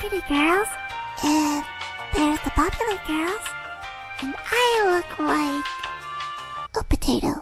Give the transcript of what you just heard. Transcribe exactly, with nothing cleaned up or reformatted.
pretty girls, and there's the popular girls, and I look like a potato.